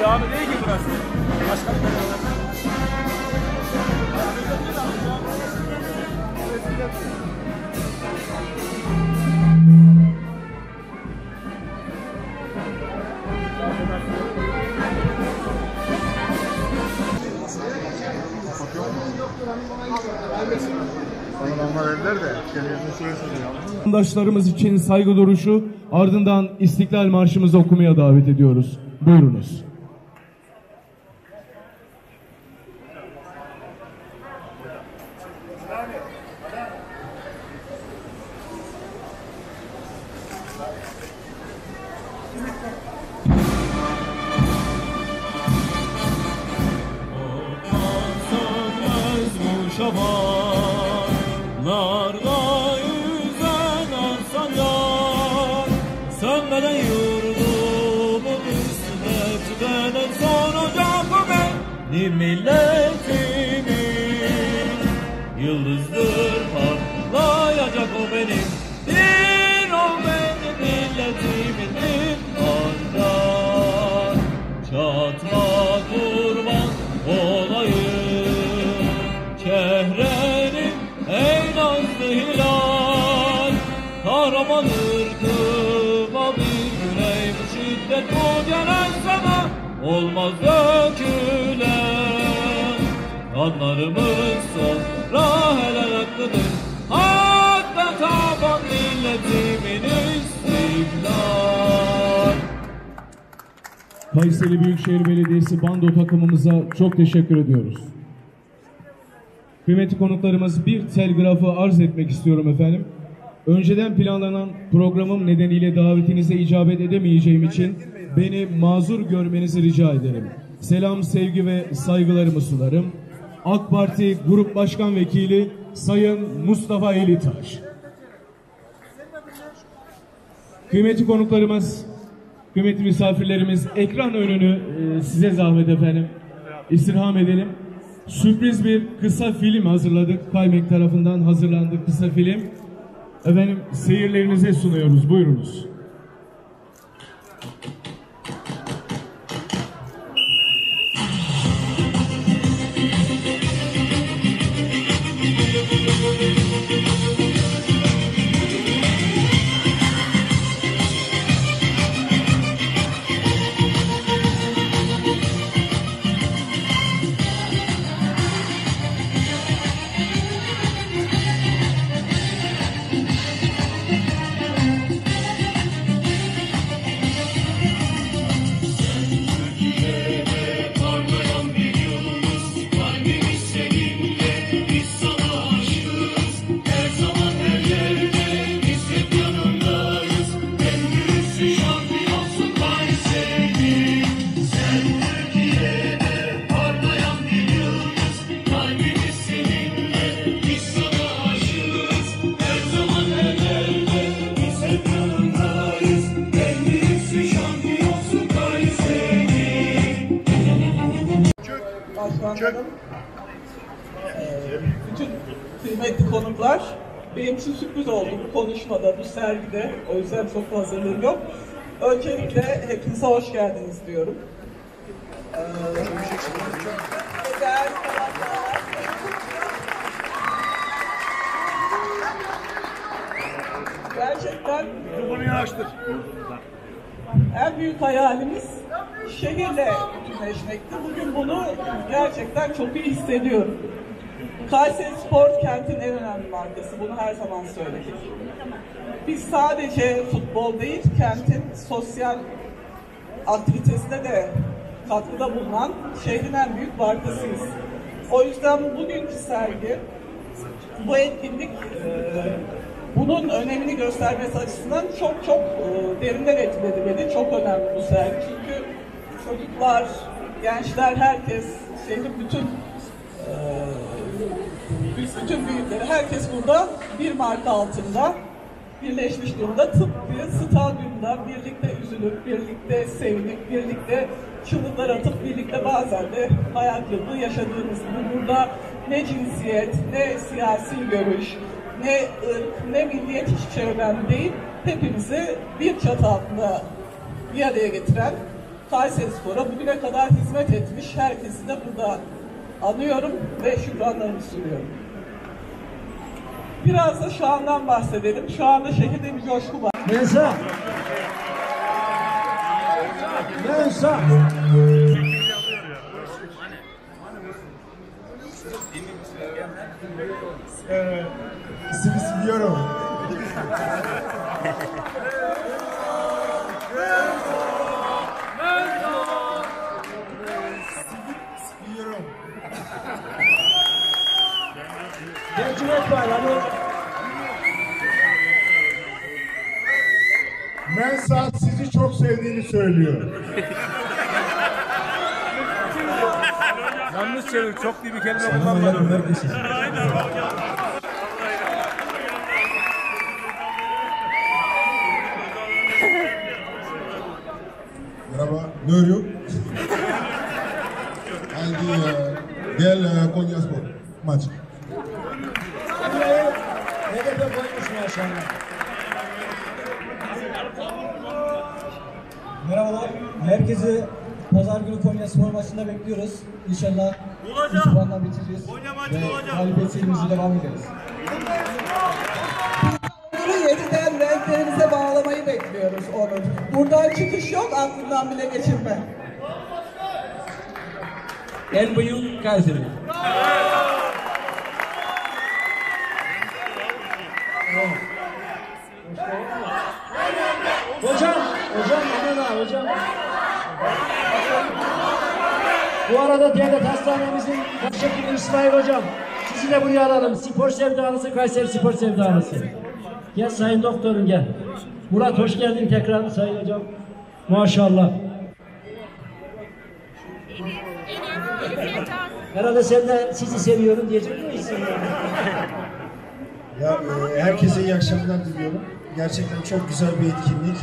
cami değil ki burası. Başkanım Vatandaşlarımız için saygı duruşu, ardından İstiklal Marşımızı okumaya davet ediyoruz. Buyurunuz. Şabanlarda yüzen arsan yar, sönmeden yurdumun üstüne tütenen son ocakı benim milletimin. Yıldızdır parlayacak o benim, din o benim milletimin. Ancak çatma kurban olayım çehrenin ey nazlı hilal. Kahraman ırkıma bir güney bu şiddet bu gelen sana olmaz dökülen. Kanlarımız sonra helal hakkıdır, hatta taban milletimin istiklal. Kayseri Büyükşehir Belediyesi bando takımımıza çok teşekkür ediyoruz. Kıymetli konuklarımız, bir telgrafı arz etmek istiyorum efendim. Önceden planlanan programım nedeniyle davetinize icabet edemeyeceğim için beni mazur görmenizi rica ederim. Selam, sevgi ve saygılarımı sunarım. AK Parti Grup Başkan Vekili Sayın Mustafa Elitaş. Kıymetli konuklarımız, kıymetli misafirlerimiz, ekran önünü size zahmet efendim istirham edelim. Sürpriz bir kısa film hazırladık. Kaymek tarafından hazırlandı kısa film. Efendim seyirlerinize sunuyoruz. Buyurunuz. Başkanlarım, bütün kıymetli konuklar, benim için sürpriz oldu bu konuşmada, bu sergide. O yüzden çok fazla hazırlığım yok. Öncelikle hepinize hoş geldiniz diyorum. Gerçekten en büyük hayalimiz şehirle bütünleşmekti. Bugün bunu gerçekten çok iyi hissediyorum. Kayseri Spor kentin en önemli markası. Bunu her zaman söyledik. Biz sadece futbol değil, kentin sosyal aktivitesine de katkıda bulunan şehrin en büyük markasıyız. O yüzden bugünkü sergi, bu etkinlik bunun önemini göstermesi açısından çok derinden etkiledi beni. Çok önemli bu sergi. Çünkü çocuklar, gençler, herkes, şehrin bütün büyükleri, herkes burada bir marka altında birleşmiş durumda. Tıpkı stadyumda birlikte üzülüp, birlikte sevinip, birlikte çığlıklar atıp, birlikte bazen de hayal kırıklığı yaşadığımız gibi burada ne cinsiyet, ne siyasi görüş, ne ırk, ne milliyet hiçbir şey önemli değil. Hepimizi bir çatı altında bir araya getiren Kayserispor'a bugüne kadar hizmet etmiş herkesi de burada anıyorum ve şükranlarımı sunuyorum. Biraz da şu andan bahsedelim. Şu anda şehirde bir coşku var. Mensa. Mensa. Sizi biliyorum. Biliyorum. Cumhuriyet Bayramı. Mensa sizi çok sevdiğini söylüyor. Yanlış çevir, çok iyi bir kelime kullanmadım. Merhaba, ne örüyor? Hangi gel Konyaspor maç. HDP koymuş maşallah. Merhabalar. Herkesi pazar günü Konyaspor maçında bekliyoruz. İnşallah 3 puanla bitiririz ve galibiyetimizi devam ederiz. Onur'u yeniden renklerimize bağlamayı bekliyoruz Onur. Buradan çıkış yok, aklından bile geçirme. En büyük Kayseri. Hocam aman ha hocam. Bu arada devlet hastanemizin başhekimi İsmail hocam. Sizi de buraya alalım. Spor sevdalısı, Kayseri spor sevdalısı. Gel sayın doktorum gel. Murat hoş geldin tekrar sayın hocam. Maşallah. Herhalde sen de sizi seviyorum diyecek misin? Ya, herkese iyi akşamlar diliyorum. Gerçekten çok güzel bir etkinlik.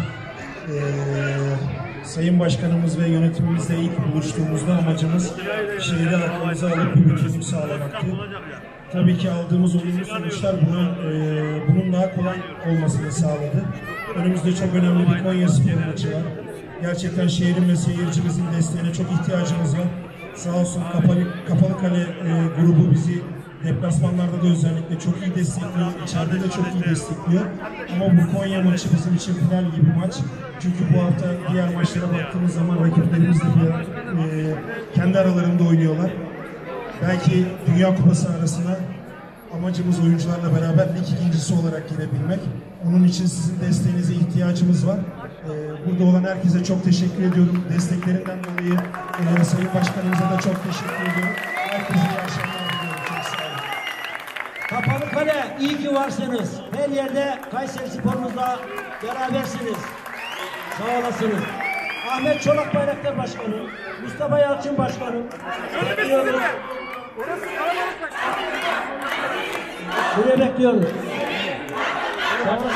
Sayın Başkanımız ve yönetimimizle ilk buluştuğumuzda amacımız şehri aklımıza alıp bir bütünlük sağlamaktı. Tabii ki aldığımız olumlu sonuçlar bunun daha kolay olmasını sağladı. Önümüzde çok önemli bir Konyaspor maçı var. Gerçekten şehrin ve seyircimizin desteğine çok ihtiyacımız var. Sağ olsun Kapalı Kale grubu bizi deplasmanlarda da özellikle çok iyi destekliyor, içeride de çok iyi destekliyor. Ama bu Konya maçı bizim için final gibi maç. Çünkü bu hafta diğer maçlara baktığımız zaman rakiplerimiz de kendi aralarında oynuyorlar. Belki Dünya Kupası arasına amacımız oyuncularla beraber lig ikincisi olarak girebilmek. Onun için sizin desteğinize ihtiyacımız var. Burada olan herkese çok teşekkür ediyorum. Desteklerinden dolayı Sayın Başkanımıza da çok teşekkür ediyorum. Herkese iyi akşamlar diliyorum. Çok sağ olun. Kapalı Kale, iyi ki varsınız. Her yerde Kayseri Spor'umuzla berabersiniz. Sağ olasınız. Ahmet Çolak Bayraktar Başkanı, Mustafa Yalçın Başkanı. Bekliyoruz. Buraya bekliyoruz. Sağ olasınız.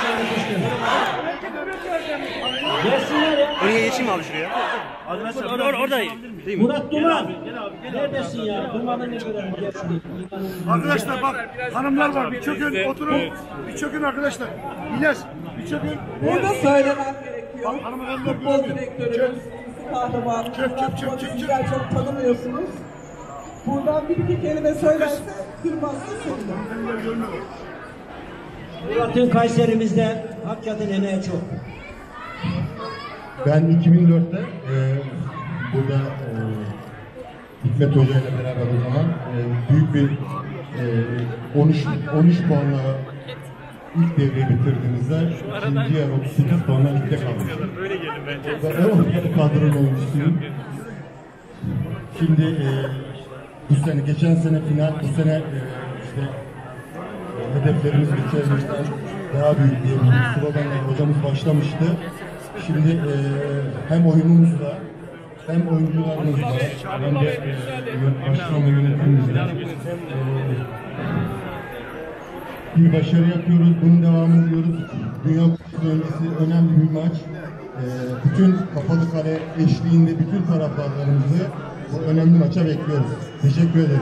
Gelsinler ya. Oraya geçeyim abi şuraya. Oradayım. Murat Duman. Neredesin ya? Duman'ı ne görelim? Gelsin. Arkadaşlar bak, hanımlar var. Bir çökün, oturun. Bir çökün arkadaşlar. İlyas, bir çökün. Burada söylemem gerekiyor. Hanımefendiler Futbol göremiyor. direktörümüz, kahraman, sizler çok tanımıyorsunuz. Buradan bir iki kelime söylerse kırmazsa sevinirim. Murat'ın Kayserimizde hakikaten emeği çok. Ben 2004'te burada Hikmet Hoca ile beraber o zaman büyük bir 13 puanla ilk devreyi bitirdiğimizde ikinci yarı 38 puanla ligde kalmıştım. Ben o kadronun oyuncusuyum. Şimdi bu sene, geçen sene final, bu sene işte hedeflerimiz bitirmekten daha büyük diye bir sloganla hocamız başlamıştı. Şimdi hem oyunumuzla hem oyuncularımızla hem de başkan ve yönetimimizle bir başarı yapıyoruz. Bunun devamını ediyoruz. Dünya Kupası öncesi önemli bir maç. Bütün Kapalı Kale eşliğinde bütün taraftarlarımızı bu önemli maça bekliyoruz. Teşekkür ederim.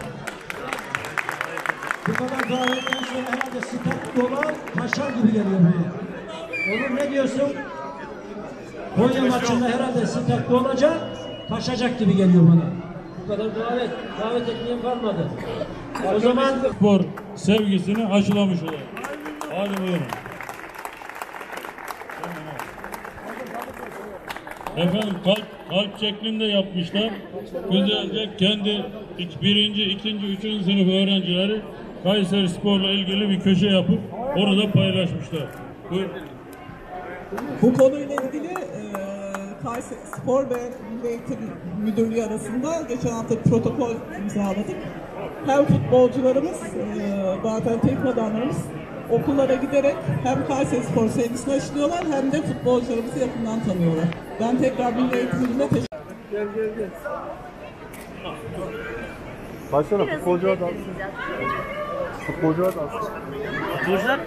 Bu kadar davetten sonra herhalde stat dolar taşar gibi geliyor buraya. Onur ne diyorsun? Konya maçında herhalde spektakl olacak, taşacak gibi geliyor bana. Bu kadar davet etmeyen kalmadı. O zaman spor sevgisini aşılamış olalım. Hadi buyurun. Efendim kalp şeklinde yapmışlar. Güzelce kendi birinci, ikinci, üçüncü sınıf öğrencileri Kayseri Spor'la ilgili bir köşe yapıp orada paylaşmışlar. Buyurun. Bu konuyla ilgili Kayseri Spor ve Milli Eğitim Müdürlüğü arasında geçen hafta protokol imzaladık. Hem futbolcularımız, zaten teknik adamlarımız okullara giderek hem Kayseri Spor sevgisini aşılıyorlar hem de futbolcularımızı yakından tanıyorlar. Ben tekrar Milli Eğitim Müdürlüğü'ne teşekkür ederim. Başlayalım. Futbolcular da alsın. Futbolcular da alsın. Futbolcular?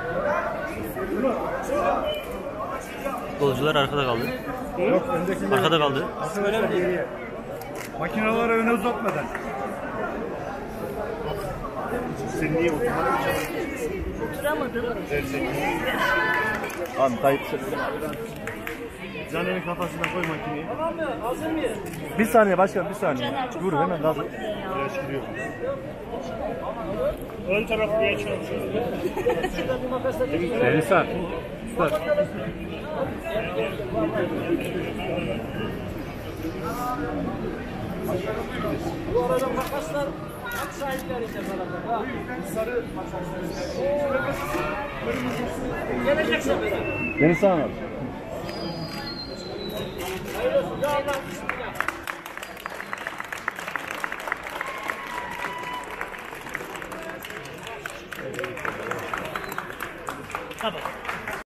Futbolcular arkada kaldı. Yok, öndekiler. Arkada kaldı. Makineleri öne uzatmadan. Sen niye oturamadım? Abi kayıt çekelim. Caner'in kafasına koy makineyi. tamam mı? Hazır mıyız? Bir saniye başkanım, bir saniye. Dur hemen kaldır. Biraz giriyor. Ön tarafı geçiyor. Denizhan. Usta. Bu arada makaslar hak sahiplerinde kalacak. Sarı makaslar. Geleceksin. Denizhan abi.